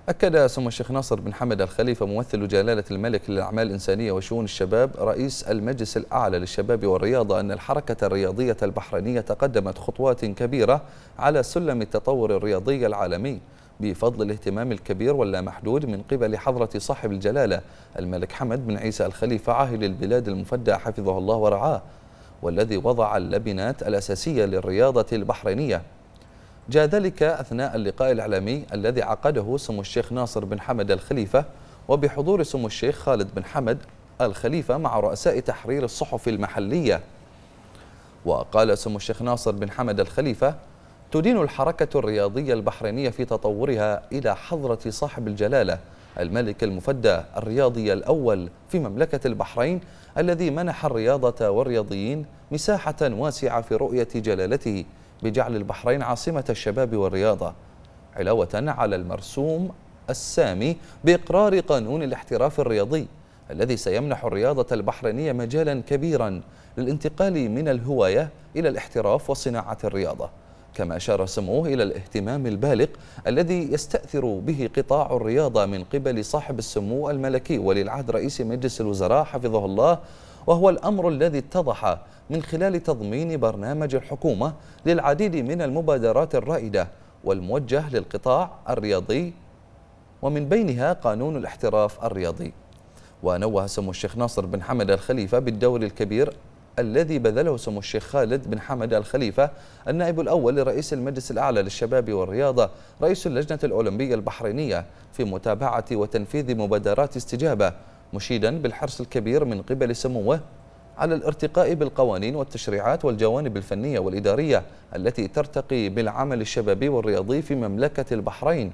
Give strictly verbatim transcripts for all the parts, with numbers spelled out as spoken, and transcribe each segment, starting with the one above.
أكد سمو الشيخ ناصر بن حمد الخليفة ممثل جلالة الملك للأعمال الإنسانية وشؤون الشباب رئيس المجلس الأعلى للشباب والرياضة أن الحركة الرياضية البحرينية تقدمت خطوات كبيرة على سلم التطور الرياضي العالمي بفضل الاهتمام الكبير واللامحدود من قبل حضرة صاحب الجلالة الملك حمد بن عيسى الخليفة عاهل البلاد المفدى حفظه الله ورعاه، والذي وضع اللبنات الأساسية للرياضة البحرينية. جاء ذلك أثناء اللقاء الإعلامي الذي عقده سمو الشيخ ناصر بن حمد الخليفة وبحضور سمو الشيخ خالد بن حمد الخليفة مع رؤساء تحرير الصحف المحلية. وقال سمو الشيخ ناصر بن حمد الخليفة: تدين الحركة الرياضية البحرينية في تطورها إلى حضرة صاحب الجلالة الملك المفدى الرياضي الأول في مملكة البحرين، الذي منح الرياضة والرياضيين مساحة واسعة في رؤية جلالته بجعل البحرين عاصمة الشباب والرياضة، علاوة على المرسوم السامي بإقرار قانون الاحتراف الرياضي الذي سيمنح الرياضة البحرينية مجالا كبيرا للانتقال من الهواية إلى الاحتراف وصناعة الرياضة. كما أشار سموه إلى الاهتمام البالغ الذي يستأثر به قطاع الرياضة من قبل صاحب السمو الملكي ولي العهد رئيس مجلس الوزراء حفظه الله، وهو الأمر الذي اتضح من خلال تضمين برنامج الحكومة للعديد من المبادرات الرائدة والموجه للقطاع الرياضي، ومن بينها قانون الاحتراف الرياضي. ونوه سمو الشيخ ناصر بن حمد الخليفة بالدور الكبير الذي بذله سمو الشيخ خالد بن حمد الخليفة النائب الأول لرئيس المجلس الأعلى للشباب والرياضة رئيس اللجنة الأولمبية البحرينية في متابعة وتنفيذ مبادرات استجابة، مشيدا بالحرص الكبير من قبل سموه على الارتقاء بالقوانين والتشريعات والجوانب الفنية والإدارية التي ترتقي بالعمل الشبابي والرياضي في مملكة البحرين.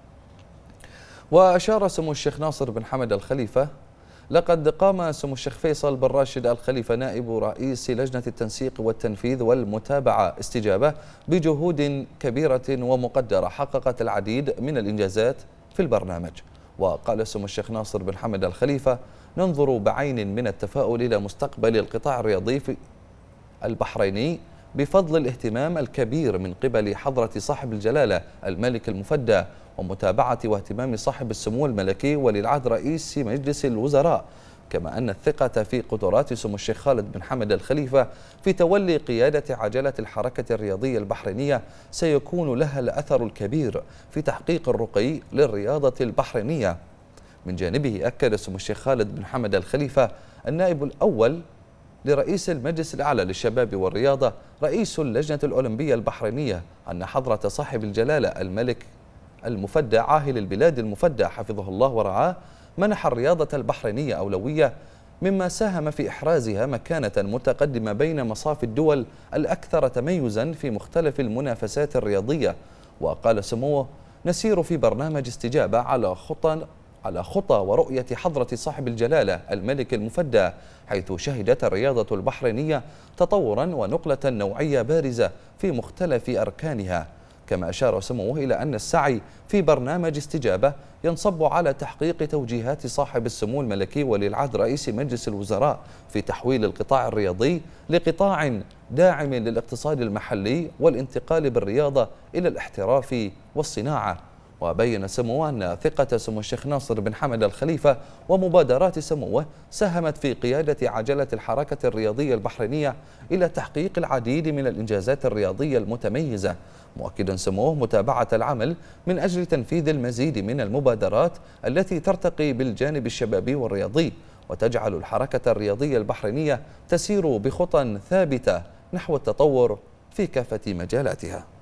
وأشار سمو الشيخ ناصر بن حمد الخليفة: لقد قام سمو الشيخ فيصل بن راشد الخليفة نائب رئيس لجنة التنسيق والتنفيذ والمتابعة استجابة بجهود كبيرة ومقدرة حققت العديد من الإنجازات في البرنامج. وقال سمو الشيخ ناصر بن حمد الخليفة: ننظر بعين من التفاؤل إلى مستقبل القطاع الرياضي في البحريني بفضل الاهتمام الكبير من قبل حضرة صاحب الجلالة الملك المفدى ومتابعة واهتمام صاحب السمو الملكي ولي العهد رئيس مجلس الوزراء، كما أن الثقة في قدرات سمو الشيخ خالد بن حمد الخليفة في تولي قيادة عجلة الحركة الرياضية البحرينية سيكون لها الأثر الكبير في تحقيق الرقي للرياضة البحرينية. من جانبه أكد سمو الشيخ خالد بن حمد الخليفة النائب الأول لرئيس المجلس الأعلى للشباب والرياضة رئيس اللجنة الأولمبية البحرينية أن حضرة صاحب الجلالة الملك المفدى عاهل البلاد المفدى حفظه الله ورعاه منح الرياضة البحرينية أولوية، مما ساهم في إحرازها مكانة متقدمة بين مصاف الدول الأكثر تميزا في مختلف المنافسات الرياضية. وقال سموه: نسير في برنامج استجابة على خطى على خطى ورؤية حضرة صاحب الجلالة الملك المفدى، حيث شهدت الرياضة البحرينية تطورا ونقلة نوعية بارزة في مختلف أركانها. كما أشار سموه إلى أن السعي في برنامج استجابة ينصب على تحقيق توجيهات صاحب السمو الملكي ولي العهد رئيس مجلس الوزراء في تحويل القطاع الرياضي لقطاع داعم للاقتصاد المحلي والانتقال بالرياضة إلى الاحتراف والصناعة. وبين سموه أن ثقة سمو الشيخ ناصر بن حمد الخليفة ومبادرات سموه ساهمت في قيادة عجلة الحركة الرياضية البحرينية إلى تحقيق العديد من الإنجازات الرياضية المتميزة، مؤكدا سموه متابعة العمل من أجل تنفيذ المزيد من المبادرات التي ترتقي بالجانب الشبابي والرياضي وتجعل الحركة الرياضية البحرينية تسير بخطى ثابتة نحو التطور في كافة مجالاتها.